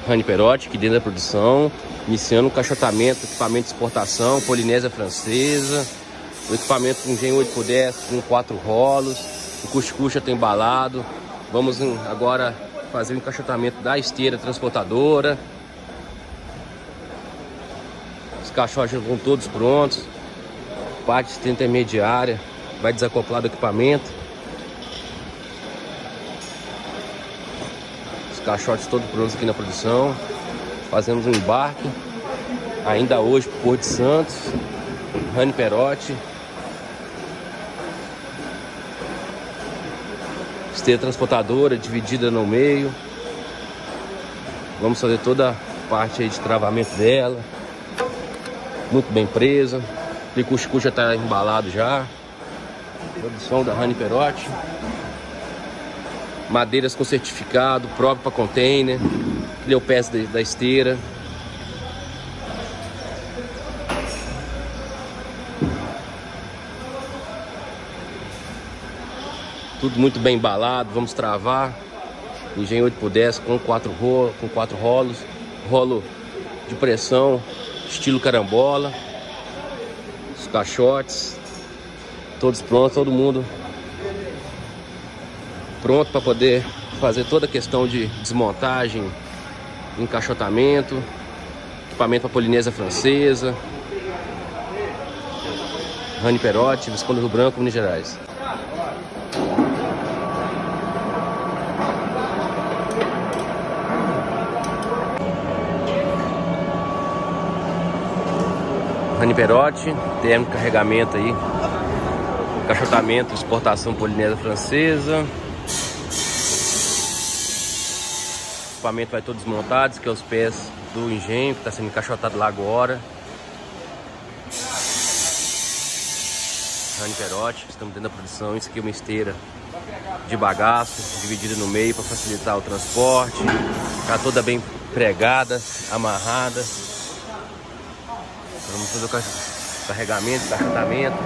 Rani Perotti, aqui dentro da produção, iniciando o caixotamento, equipamento de exportação, Polinésia Francesa, o equipamento com Engenho 8x10, com 4 rolos, o cuscuz já tem embalado. Vamos agora fazer o encaixotamento da esteira transportadora. Os caixotes já estão todos prontos. Parte intermediária vai desacoplar do equipamento. Os caixotes todos prontos aqui na produção. Fazemos um embarque ainda hoje para o Porto de Santos. Rani Perotti. Esteira transportadora dividida no meio. Vamos fazer toda a parte aí de travamento dela. Muito bem presa. O cuscuz já está embalado já. Produção da Rani Perotti. Madeiras com certificado próprio para container. Pneu-pés da esteira. Tudo muito bem embalado. Vamos travar. Engenho 8x10 com 4 rolos. Rolo de pressão estilo carambola. Os caixotes todos prontos, todo mundo pronto para poder fazer toda a questão de desmontagem, encaixotamento, equipamento para Polinésia Francesa, Rani Perotti, Visconde Rio Branco, Minas Gerais. Rani Perotti, termo de carregamento aí, encaixotamento, exportação Polinésia Francesa. O equipamento vai todo desmontado, que é os pés do engenho, que está sendo encaixotado lá agora. Rani Perotti, estamos dentro da produção. Isso aqui é uma esteira de bagaço, dividida no meio para facilitar o transporte. Está toda bem pregada, amarrada. Vamos fazer o carregamento, encaixotamento.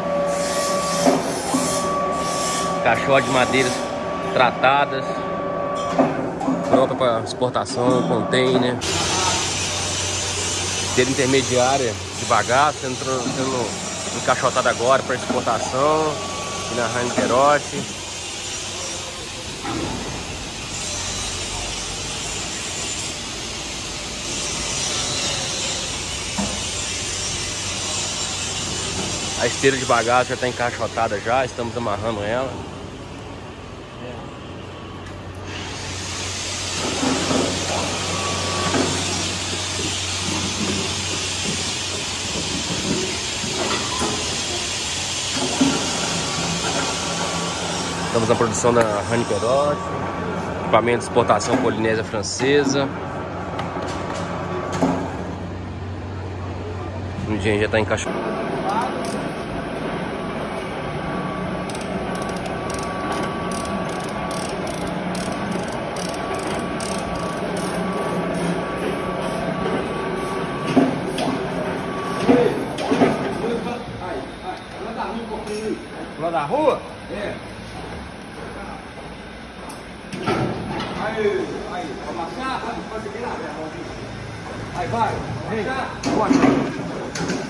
Caixote de madeiras tratadas, própria para exportação, container. Esteira intermediária de bagaço sendo encaixotada agora para exportação. Aqui na Rani Perotti. A esteira de bagaço já está encaixotada já, estamos amarrando ela. Estamos na produção da Rani Perotti, equipamento de exportação Polinésia Francesa. O engenho já está encaixotado. Lá da rua? É. Aí, pra massar, pode seguir lá, aí vai, vem, bota.